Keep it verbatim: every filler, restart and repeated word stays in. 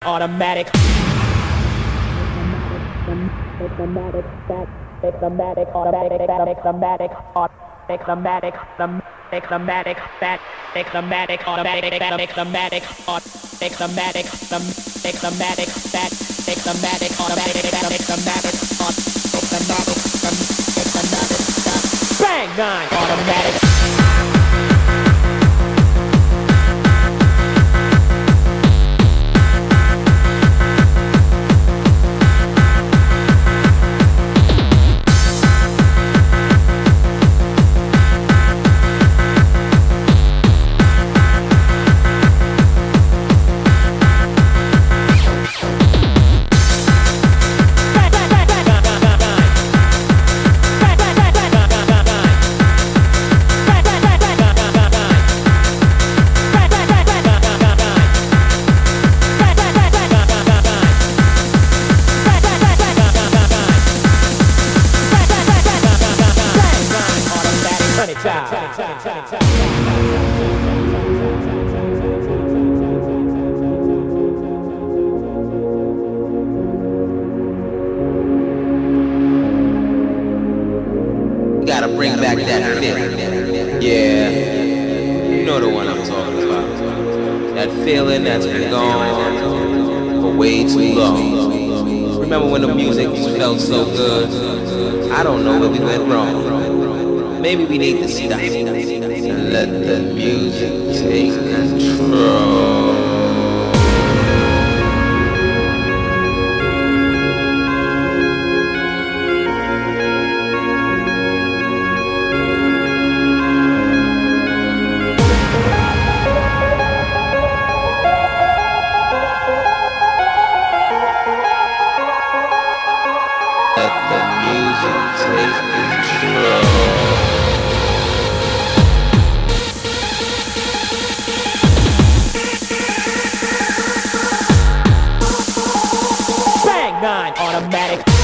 Automatic. Automatic. Automatic. Automatic. Automatic. Automatic. Automatic. Fat. Automatic. Automatic. Automatic. Automatic. Automatic. Fat. Automatic. Automatic. Automatic. Automatic. Automatic. Bang nine. Automatic. Gotta bring back that feeling. Yeah, you know the one I'm talking about. That feeling that's been gone for way too long. Remember when the music felt so good? I don't know where we went wrong. Maybe we need to stop and let the music take control. Bang nine. Automatic.